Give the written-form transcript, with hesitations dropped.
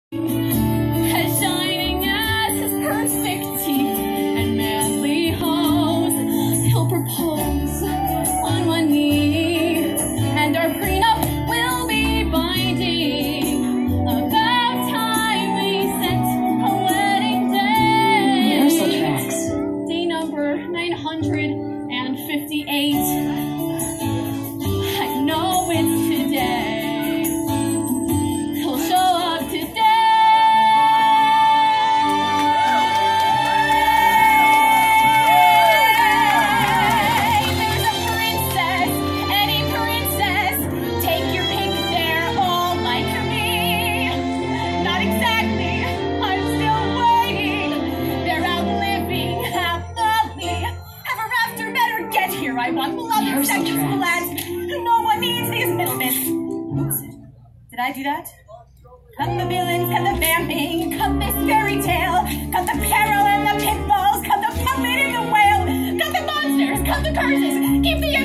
as shining as his perfect teeth and manly hose. He'll propose on one knee, and our prenup will be binding. About time we set a wedding day. Rehearsal tracks. Day number 958. I know it's today. He'll show up today. There's a princess, any princess. Take your pick, they're all like me. Not exactly, I'm still waiting. They're out living happily ever after. Better get here. I want love and sex and lads. No one needs these middlemen. Oops. Did I do that? Cut the villains, cut the vamping, cut this fairy tale, cut the peril and the pitfalls, cut the puppet and the whale, cut the monsters, cut the curses, keep the